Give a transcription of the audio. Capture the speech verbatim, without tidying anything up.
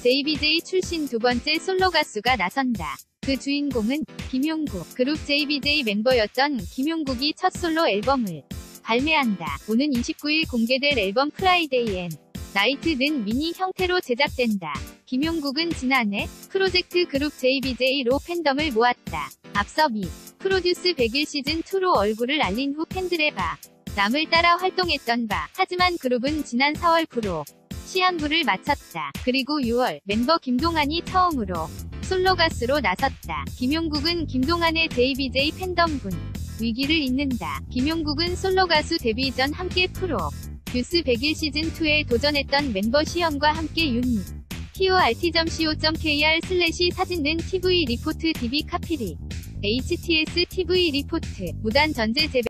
제이비제이 출신 두 번째 솔로 가수가 나선다. 그 주인공은 김용국. 그룹 제이비제이 멤버였던 김용국이 첫 솔로 앨범을 발매한다. 오는 이십구일 공개될 앨범 프라이데이 앤 나이트는 미니 형태로 제작된다. 김용국은 지난해 프로젝트 그룹 제이비제이로 팬덤을 모았다. 앞서 미 프로듀스 백일 시즌이로 얼굴을 알린 후 팬들의 바 남을 따라 활동했던 바. 하지만 그룹은 지난 사월 프로 시한부를 마쳤다. 그리고 유월 멤버 김동완이 처음으로 솔로 가수로 나섰다. 김용국은 김동완의 제이비제이 팬덤분 위기를 잇는다. 김용국은 솔로 가수 데뷔 전 함께 프로 듀스 백일 시즌이에 도전했던 멤버 시연과 함께 유니 피오알티 점 씨오 점 케이알 슬래시 사진는 티브이 리포트 디비 카피리 에이치티에스 티브이 리포트 무단 전제 재배